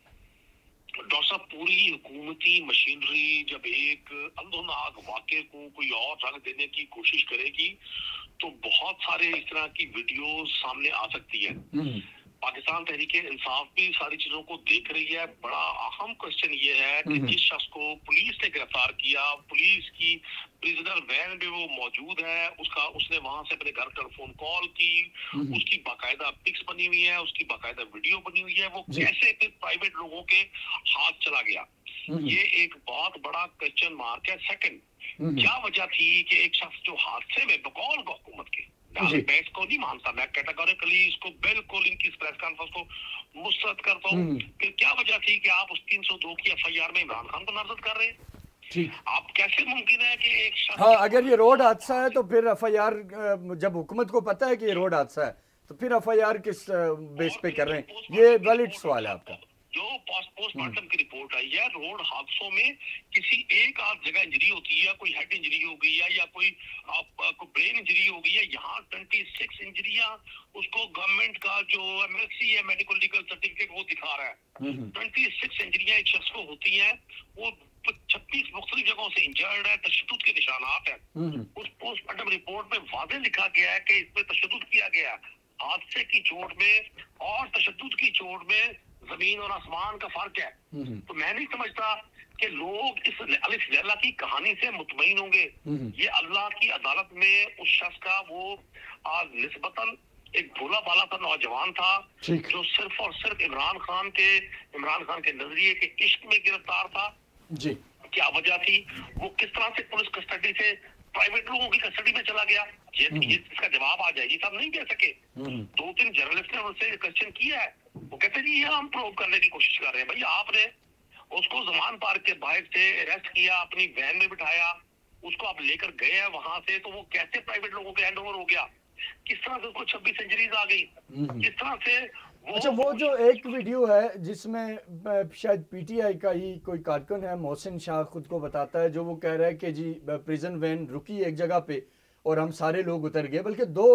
डॉक्टर साहब, पूरी हुकूमती मशीनरी जब एक अंधोनाक वाक़े को कोई और रंग देने की कोशिश करेगी तो बहुत सारे इस तरह की वीडियो सामने आ सकती है। पाकिस्तान तहरीक इंसाफ भी सारी चीजों को देख रही है। बड़ा अहम क्वेश्चन ये है कि जिस शख्स को पुलिस ने गिरफ्तार किया, पुलिस की प्रिजनर वैन में वो मौजूद है, उसका उसने वहां से अपने घर पर फोन कॉल की, उसकी बाकायदा पिक्स बनी हुई है, उसकी बाकायदा वीडियो बनी हुई है, वो कैसे फिर प्राइवेट लोगों के हाथ चला गया, ये एक बहुत बड़ा क्वेश्चन मार्क है। सेकंड, क्या वजह थी कि एक शख्स जो हादसे में बकौल हुकूमत के, मैं इसको नहीं मानता, मैं कैटेगोरिकली इसको बिल्कुल इनकी प्रेस कॉन्फ्रेंस को मुस्तरद करता हूँ, फिर क्या वजह थी कि आप उस तीन सौ दो की एफ आई आर में इमरान खान को नामजद कर रहे हैं? आप कैसे मुमकिन है कि एक शख्स, हाँ, अगर ये रोड हादसा है तो फिर एफ आई आर, जब हुकूमत को पता है कि ये रोड हादसा है तो फिर एफ आई आर किस बेस पे कर रहे हैं? ये वैलिड सवाल है आपका। जो पोस्टमार्टम की रिपोर्ट आई है, रोड हादसों में किसी एक आध जगह इंजरी होती है, कोई हेड इंजरी हो गई है या कोई कोई ब्रेन इंजरी हो गई है, यहाँ छब्बीस इंजरियां उसको गवर्नमेंट का जो एम एल सी है, मेडिकल लीगल सर्टिफिकेट, वो दिखा रहा है। छब्बीस इंजरियां एक शख्स को होती हैं, वो छब्बीस मुख्तलिफ जगहों से इंजर्ड है, तशद्दुद के निशानात है। उस पोस्टमार्टम रिपोर्ट में वादे लिखा गया है कि इसमें तशद्दुद किया गया है। हादसे की चोट में और तशद्दुद की चोट में जमीन और आसमान का फर्क है। तो मैं नहीं समझता कि लोग इस अलिफ लैला की कहानी से मुतमईन होंगे। ये अल्लाह की अदालत में उस शख्स का वो आज निस्बतन एक भोला भाला सा नौजवान था जो सिर्फ और सिर्फ इमरान खान के इमरान खान के नजरिए के इश्क में गिरफ्तार था। जी, क्या वजह थी? वो किस तरह से पुलिस कस्टडी से प्राइवेट लोगों की कस्टडी में चला गया? ये, ये इसका जवाब आ जाएगी, सब नहीं कह सके। दो तीन जर्नलिस्ट ने उनसे क्वेश्चन किया है, वो कहते जी ये हम प्रूव करने की कोशिश कर रहे हैं। भाई, आपने उसको जमान पार्क के बाहर से अरेस्ट किया, अपनी वैन में बिठाया, उसको आप लेकर गए हैं वहां से, तो वो कैसे प्राइवेट लोगों के हैंड ओवर हो गया? किस तरह से उसको छब्बीस इंजरीज आ गई? किस तरह से वो, अच्छा, वो जो एक वीडियो है जिसमें शायद पीटीआई का ही कोई कारकुन है, मोहसिन शाह खुद को बताता है, जो वो कह रहा है कि जी प्रिजन वैन रुकी एक जगह पे और हम सारे लोग उतर गए, बल्कि दो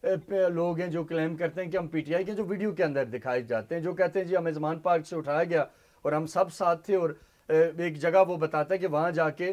लोग हैं जो क्लेम करते हैं कि हम पीटीआई के, जो वीडियो के अंदर दिखाए जाते हैं, जो कहते हैं जी हमें ज़मान पार्क से उठाया गया और हम सब साथ थे, और एक जगह वो बताता है कि वहाँ जाके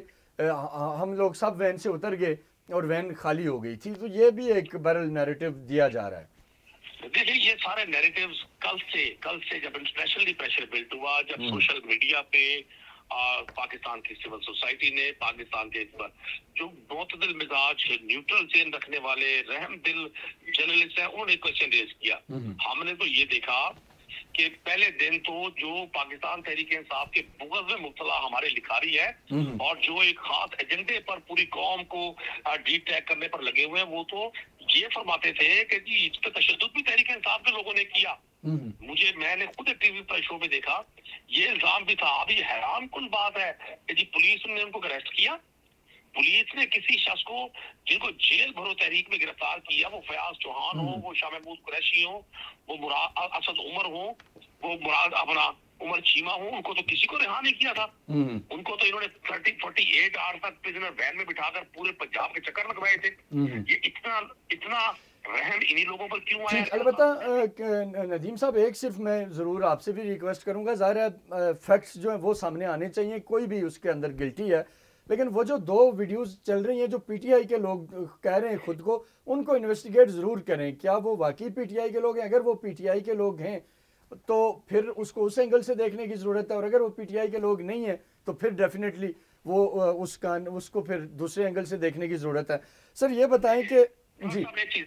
हम लोग सब वैन से उतर गए और वैन खाली हो गई थी। तो ये भी एक बरल नैरेटिव दिया जा रहा है। देखिए, ये सारे नैरेटिव्स कल से कल से जब इंटरनेशनली प्रेशर बिल्ड हुआ, जब सोशल मीडिया पे आ, पाकिस्तान की सिविल सोसाइटी ने, पाकिस्तान के जो मुतदिल मिजाज न्यूट्रल चेन रखने वाले रहम दिल जर्नलिस्ट हैं, उन्होंने क्वेश्चन रेज किया। हमने तो ये देखा कि पहले दिन तो जो पाकिस्तान तहरीक इंसाफ के बुग़्ज़ में मुब्तला हमारे लिखारी है और जो एक खास एजेंडे पर पूरी कौम को डी टैग करने पर लगे हुए हैं, वो तो ये फरमाते थे कि जी इस पे तशद्दुद भी तहरीक इंसाफ के लोगों ने किया। मुझे मैंने खुद टीवी पर शो में देखा, ये इल्जाम भी था। अभी हैरान कुल बात है कि जी पुलिस ने उनको अरेस्ट किया, पुलिस ने किसी शख्स को जिनको जेल भरो तहरीक में गिरफ्तार किया, वो फयाज चौहान हो, वो शाह महमूद कुरैशी हो, वो मुराद असद उमर हो, वो मुराद अपना उमर चीमा हो, उनको तो किसी को रिहा नहीं किया था। उनको तो इन्होंने थर्टी फोर्टी एट आवर तक प्रिजनर वैन में बिठाकर पूरे पंजाब के चक्कर लगवाए थे। ये इतना इतना रहम इन्हीं लोगों पर क्यों आया? अलबत्ता नदीम साहब, एक सिर्फ मैं ज़रूर आपसे भी रिक्वेस्ट करूंगा, ज़ाहिर है फैक्ट्स जो हैं वो सामने आने चाहिए, कोई भी उसके अंदर गिल्टी है, लेकिन वो जो दो वीडियोस चल रही हैं जो पीटीआई के लोग कह रहे हैं खुद को, उनको इन्वेस्टिगेट ज़रूर करें, क्या वो वाकई पीटीआई के लोग हैं? अगर वो पीटीआई के लोग हैं तो फिर उसको उस एंगल से देखने की ज़रूरत है, और अगर वो पीटीआई के लोग नहीं हैं तो फिर डेफिनेटली वो उसका उसको फिर दूसरे एंगल से देखने की ज़रूरत है। सर, ये बताएं कि जी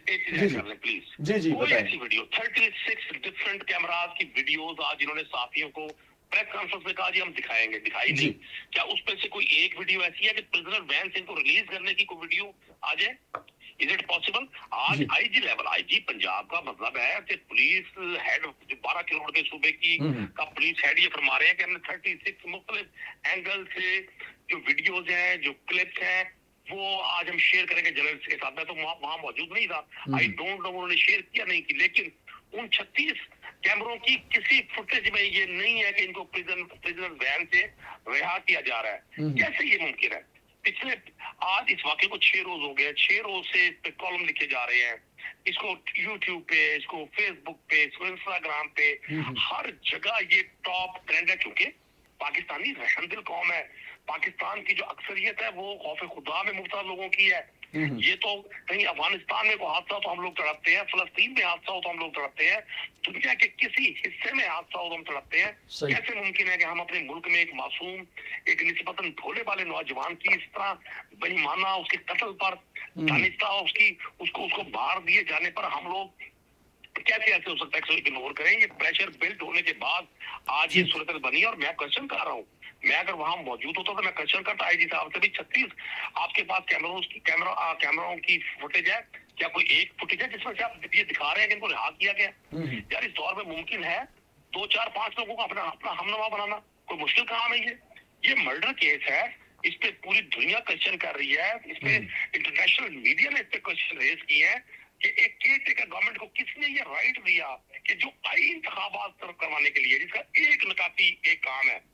जी प्लीज जी जी बताएं। वीडियो छत्तीस डिफरेंट कैमरास की वीडियोस आज इन्होंने साथियों को प्रेस कॉन्फ्रेंस में कहा जी हम दिखाएंगे, दिखाई नहीं। क्या उस पर से कोई एक वीडियो ऐसी है कि प्रिजनर वैन से इनको रिलीज करने की कोई वीडियो आ जाए? Is it possible? आज आईजी लेवल, आईजी पंजाब का मतलब है कि पुलिस हेड जो बारह किलोमीटर के सूबे की का पुलिस हेड ये फरमा रहे हैं कि हमने थर्टी सिक्स मुख्तलिफ एंगल से जो वीडियोज हैं, जो क्लिप्स हैं, वो आज हम शेयर करेंगे जर्नलिस्ट के साथ। मैं तो वहां मौजूद नहीं था, आई डोंट नो उन्होंने शेयर किया नहीं की, लेकिन उन छत्तीस कैमरों की किसी फुटेज में ये नहीं है कि इनको प्रिजन प्रिजनर वैन से रिहा किया जा रहा है। कैसे ये मुमकिन है? पिछले आज इस वाक़े को छह रोज हो गए, छह रोज से इस पे कॉलम लिखे जा रहे हैं, اس کو یوٹیوب پہ، اس کو فیس بک پہ، اس کو انسٹاگرام پہ، ہر جگہ یہ ٹاپ ٹرینڈ ہے. چونکہ پاکستانی رحم دل قوم ہے، پاکستان کی جو اکثریت ہے وہ خوف خدا میں مبتلا لوگوں کی ہے. یہ تو کہیں افغانستان میں کوئی حادثہ ہو تو ہم لوگ تڑپتے ہیں، فلسطین میں حادثہ ہو تو ہم لوگ تڑپتے ہیں، دنیا کے کسی حصے میں حادثہ ہو تو ہم تڑپتے ہیں. کیسے ممکن ہے کہ ہم اپنے ملک میں ایک معصوم، ایک نسبتاً بھولے والے نوجوان کی اس طرح بےایمانہ اس کے قتل پر دانستہ اس کی اس کو اس کو باہر دیے جانے پر ہم لوگ کیسے ایسے ہو سکتا ہے کہ اگنور کریں؟ یہ پریشر بلٹ ہونے کے بعد آج یہ صورت بنی ہے. اور میں کوشچن کر رہا ہوں، میں اگر وہاں موجود ہوتا تو میں کوشچن کرتا آئی جی صاحب سے بھی، چھتیس آپ کے پاس کیمروں کی کیمرا کیمراؤں کی فوٹیج ہے کیا؟ کوئی ایک فوٹیج ہے جس میں سے آپ یہ دکھا رہے ہیں کہ ان کو رہا کیا گیا؟ یار اس دور میں ممکن ہے دو چار پانچ لوگوں کو اپنا اپنا ہم نوا بنانا کوئی مشکل کام ہے؟ یہ یہ مرڈر کیس ہے، اس پہ پوری دنیا کوشچن کر رہی ہے، اس پہ انٹرنیشنل میڈیا نے اس پہ کوشچن ریز کی ہے کہ ایک کیئر ٹیکر گورنمنٹ کو کس نے یہ رائٹ دیا کہ جو آئی انتخابات کروانے کے لیے، جس کا ایک نکاتی ایک کام ہے،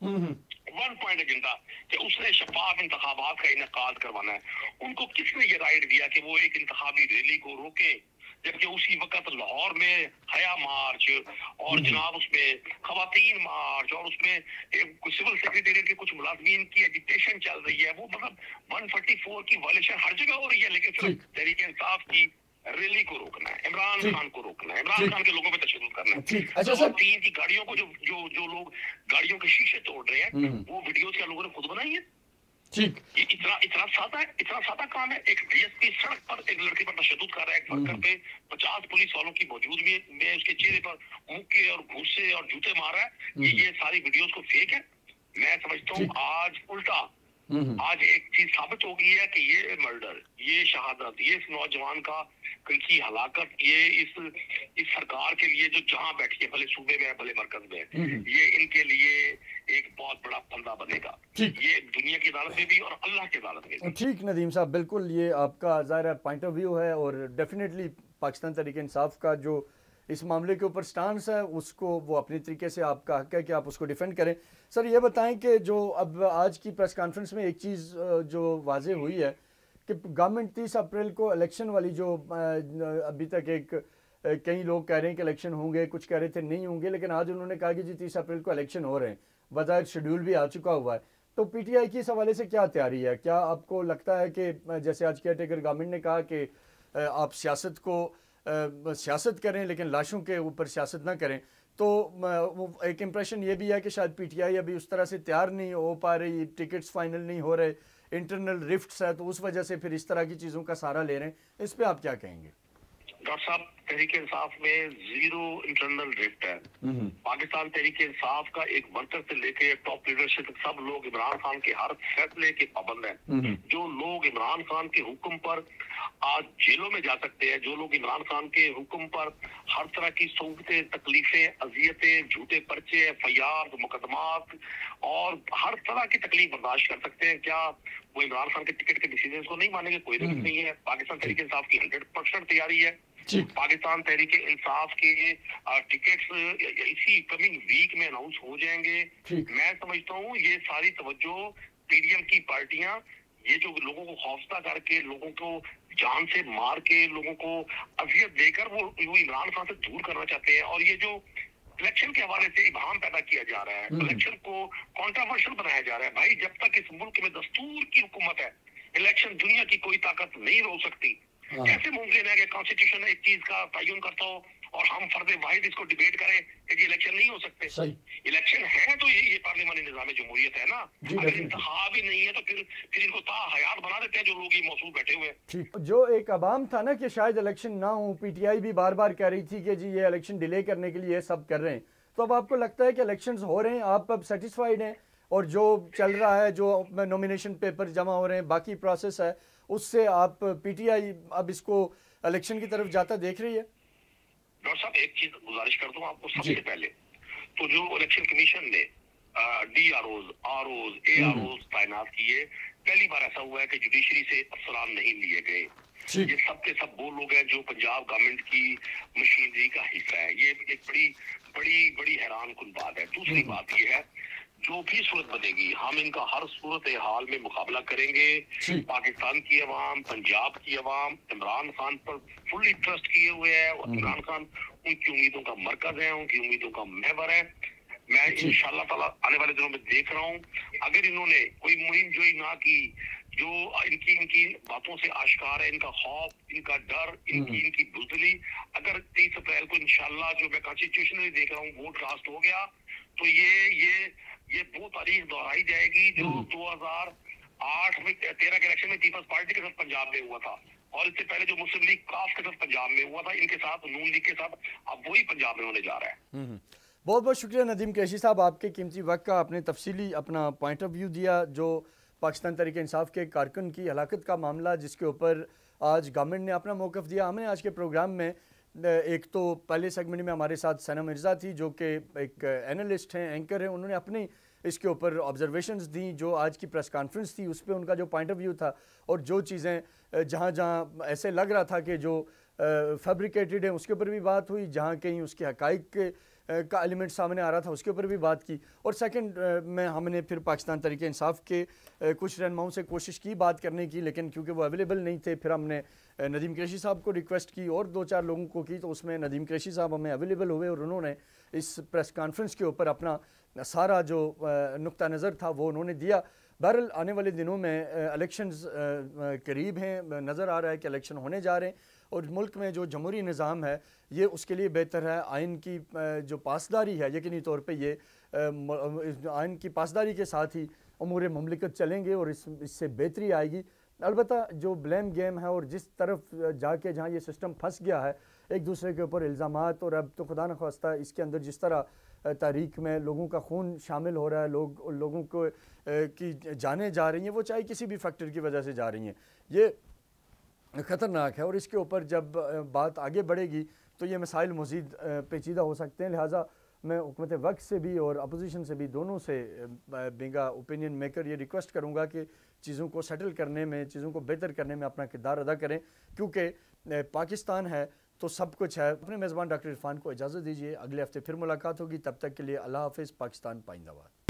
ون پوائنٹ ایجنڈا، کہ اس نے شفاف انتخابات کا انعقاد کروانا ہے، ان کو کس نے یہ رائٹ دیا کہ وہ ایک انتخابی ریلی کو روکے، جبکہ اسی وقت لاہور میں حیا مارچ اور جناب اس میں خواتین مارچ اور اس میں سول سیکریٹریٹ کے کچھ ملازمین کی ایجیٹیشن چل رہی ہے. وہ مطلب ون فورٹی فور کی وائلیشن ہر جگہ ہو رہی ہے، لیکن صرف تحریک انصاف کی ریلی کو روکنا ہے، عمران خان کو روکنا ہے، عمران خان کے لوگوں پہ تشدد کرنا ہے. خواتین کی گاڑیوں کو جو جو جو لوگ گاڑیوں کے شیشے توڑ رہے ہیں وہ ویڈیوز کیا لوگوں نے خود بنائی ہے؟ ٹھیک، یہ اتنا اتنا سادہ ہے، اتنا سادہ کام ہے. ایک ڈی ایس پی سڑک پر ایک لڑکی پر تشدد کر رہا ہے، ایک ورکر پہ پچاس پولیس والوں کی موجودگی میں اس کے چہرے پر مکے اور گھوسے اور جوتے مار رہا ہے. یہ یہ ساری ویڈیوز کو فیک ہے. میں سمجھتا ہوں آج الٹا آج ایک چیز ثابت ہو گئی ہے کہ یہ مرڈر، یہ شہادت، یہ اس نوجوان کا کی ہلاکت، یہ اس اس سرکار کے لیے جو جہاں بیٹھی ہے، بھلے صوبے میں ہے بھلے مرکز میں، یہ ان کے لیے ایک بہت بڑا پلڑا بنے گا. یہ دنیا کی عدالت میں بھی اور اللہ کی عدالت میں بھی. ٹھیک ندیم صاحب، بالکل یہ آپ کا ظاہر پوائنٹ آف ویو ہے، اور ڈیفینیٹلی پاکستان تحریک انصاف کا جو اس معاملے کے اوپر سٹانس ہے اس کو وہ اپنی طریقے سے آپ کا حق ہے کہ آپ اس کو ڈیفینڈ کریں. سر یہ بتائیں کہ جو اب آج کی پریس کانفرنس میں ایک چیز جو واضح ہوئی ہے کہ گورنمنٹ تیس اپریل کو الیکشن والی جو ابھی تک ایک کئی لوگ کہہ رہے ہیں کہ الیکشن ہوں گے، کچھ کہہ رہے تھے نہیں ہوں گے، لیکن آج انہوں نے کہا کہ جی تیس اپریل کو الیکشن ہو رہے ہیں، بظاہر شیڈول بھی آ چکا ہوا ہے. تو پی ٹی آئی کی اس حوالے سے کیا تیاری ہے؟ کیا آپ کو لگتا ہے کہ جیسے آج کیئر ٹیکر گورنمنٹ نے کہا کہ آپ سیاست کو سیاست کریں لیکن لاشوں کے اوپر سیاست نہ کریں، تو ایک امپریشن یہ بھی ہے کہ شاید پی ٹی آئی ابھی اس طرح سے تیار نہیں ہو پا رہی، ٹکٹس فائنل نہیں ہو رہے، انٹرنل رفٹس ہے، تو اس وجہ سے پھر اس طرح کی چیزوں کا سہارا لے رہے ہیں. اس پہ آپ کیا کہیں گے؟ ڈاکٹر صاحب، تحریک انصاف میں زیرو انٹرنل رفٹ ہے. پاکستان تحریک انصاف کا ایک ورکر سے لے کے ٹاپ لیڈرشپ سب لوگ عمران خان کے ہر فیصلے کے پابند ہیں. جو لوگ عمران خان کے حکم پر آج جیلوں میں جا سکتے ہیں، جو لوگ عمران خان کے حکم پر ہر طرح کی سہولتیں، تکلیفیں، اذیتیں، جھوٹے پرچے، ایف آئی آر، مقدمات اور ہر طرح کی تکلیف برداشت کر سکتے ہیں، کیا وہ عمران خان کے ٹکٹ کے ڈیسیجنز کو نہیں مانیں گے؟ کوئی ضرورت نہیں ہے. پاکستان تحریک انصاف کی ہنڈریڈ پرسینٹ تیاری ہے. پاکستان تحریک انصاف کے ٹکٹس اسی کمنگ ویک میں اناؤنس ہو جائیں گے. میں سمجھتا ہوں یہ ساری توجہ پی ڈی ایم کی پارٹیاں یہ جو لوگوں کو خوفزدہ کر کے، لوگوں کو جان سے مار کے، لوگوں کو اذیت دے کر وہ عمران خان سے دور کرنا چاہتے ہیں. اور یہ جو الیکشن کے حوالے سے ابہام پیدا کیا جا رہا ہے، الیکشن کو کنٹروورشل بنایا جا رہا ہے، بھائی جب تک اس ملک میں دستور کی حکومت ہے الیکشن دنیا کی کوئی طاقت نہیں روک سکتی. کیسے ممکن ہے کہ کانسٹیٹیوشن ایک چیز کا تعین کرتا ہو اور ہم فرد واحد اس کو ڈیبیٹ کریں کہ یہ الیکشن نہیں ہو سکتے؟ الیکشن ہے تو یہ پارلیمانی نظام جمہوریت ہے نا. اگر انتخاب ہی نہیں ہے تو پھر پھر ان کو تا حیات بنا دیتے ہیں جو لوگ یہ موصول بیٹھے ہوئے ہیں. جو ایک عوام تھا نا کہ شاید الیکشن نہ ہو، پی ٹی آئی بھی بار بار کہہ رہی تھی کہ جی یہ الیکشن ڈیلے کرنے کے لیے سب کر رہے ہیں، تو اب آپ کو لگتا ہے کہ الیکشنز ہو رہے ہیں، آپ اب سیٹسفائیڈ ہیں، اور جو چل رہا ہے، جو نومینیشن پیپر جمع ہو رہے ہیں، باقی پروسیس ہے، اس سے آپ پی ٹی آئی اب اس کو الیکشن کی طرف جاتا دیکھ رہی ہے؟ ڈاکٹر صاحب ایک چیز گزارش کر دوں آپ کو. سب سے پہلے تو جو الیکشن کمیشن نے D R Os, R Os, A R Os تعینات کیے، پہلی بار ایسا ہوا ہے کہ جوڈیشری سے افسران نہیں لیے گئے. یہ سب کے سب وہ لوگ ہیں جو پنجاب گورنمنٹ کی مشینری کا حصہ ہے. یہ ایک بڑی بڑی بڑی حیران کن بات ہے. دوسری بات یہ ہے जो भी सूरत बनेगी हम इनका हर सूरत हाल में मुकाबला करेंगे। पाकिस्तान की अवाम, पंजाब की अवाम इमरान खान पर फुल्ली ट्रस्ट किए हुए है और इमरान खान उनकी उम्मीदों का मरकज है, उनकी उम्मीदों का महवर है। मैं इंशाल्लाह ताला आने वाले दिनों में देख रहा हूँ, अगर इन्होंने कोई मुहिम जोई ना की, जो इनकी इनकी बातों से आश्कार है, इनका खौफ, इनका डर, इनकी इनकी बुजदली, अगर तेईस अप्रैल को इंशाल्लाह जो मैं कॉन्स्टिट्यूशनली देख रहा हूँ वोट कास्ट हो गया, तो ये ये ये वो तारीख दोहराई जाएगी जो दो हजार आठ में तेरह के इलेक्शन में पीपल्स पार्टी के साथ पंजाब में हुआ था, और इससे पहले जो मुस्लिम लीग काफ के साथ पंजाब में हुआ था, इनके साथ नून लीग के साथ अब वही पंजाब में होने जा रहा है। बहुत बहुत शुक्रिया नदीम कुरैशी साहब, आपके कीमती वक्त का, आपने तफसीली अपना पॉइंट ऑफ व्यू दिया। जो पाकिस्तान तहरीक इंसाफ के कारकुन की हलाकत का मामला जिसके ऊपर आज गवर्नमेंट ने अपना मौक़िफ़ दिया, हमने आज के प्रोग्राम में एक तो पहले सेगमेंट में हमारे साथ सना मिर्ज़ा थी जो कि एक एनालिस्ट हैं, एंकर हैं, उन्होंने अपनी इसके ऊपर ऑब्जर्वेशंस दी। जो आज की प्रेस कॉन्फ्रेंस थी उस पर उनका जो पॉइंट ऑफ व्यू था और जो चीज़ें जहाँ जहाँ ऐसे लग रहा था कि जो फैब्रिकेटेड है उसके ऊपर भी बात हुई, जहाँ कहीं उसके हक़ाइक़ के का एलिमेंट सामने आ रहा था उसके ऊपर भी बात की। और सेकंड में हमने फिर पाकिस्तान तहरीक इंसाफ के कुछ रहनुमाओं से कोशिश की बात करने की, लेकिन क्योंकि वो अवेलेबल नहीं थे फिर हमने नदीम कुरैशी साहब को रिक्वेस्ट की और दो चार लोगों को की, तो उसमें नदीम कुरैशी साहब हमें अवेलेबल हुए और उन्होंने इस प्रेस कॉन्फ्रेंस के ऊपर अपना सारा जो नुक्ता नज़र था वो उन्होंने दिया। बहरहाल आने वाले दिनों में इलेक्शंस करीब हैं, नज़र आ रहा है कि इलेक्शन होने जा रहे हैं और मुल्क में जो जमहूरी निज़ाम है ये उसके लिए बेहतर है। आइन की जो पासदारी है यकीनी तौर पे ये आइन की पासदारी के साथ ही उमूर मुमलिकत चलेंगे और इस इससे बेहतरी आएगी। अलबत्ता जो ब्लेम गेम है और जिस तरफ जाके जहाँ ये सिस्टम फंस गया है एक दूसरे के ऊपर इल्ज़ामात, और अब तो खुदा न ख्वास्ता इसके अंदर जिस तरह तारीख में लोगों का खून शामिल हो रहा है, लोग लोगों को की जाने जा रही हैं, वो चाहे किसी भी फैक्टर की वजह से जा रही हैं, ये ख़तरनाक है। और इसके ऊपर जब बात आगे बढ़ेगी तो ये मसाइल मज़ीद पेचीदा हो सकते हैं। लिहाजा मैं हुकूमत वक्त से भी और अपोजिशन से भी दोनों से बिंगा ओपिनियन मेकर ये रिक्वेस्ट करूँगा कि चीज़ों को सेटल करने में, चीज़ों को बेहतर करने में अपना किरदार अदा करें, क्योंकि पाकिस्तान है तो सब कुछ है। अपने मेज़बान डॉक्टर इरफान को इजाज़त दीजिए, अगले हफ्ते फिर मुलाकात होगी, तब तक के लिए अल्लाह हाफ़िज़। पाकिस्तान पाइंदाबाद।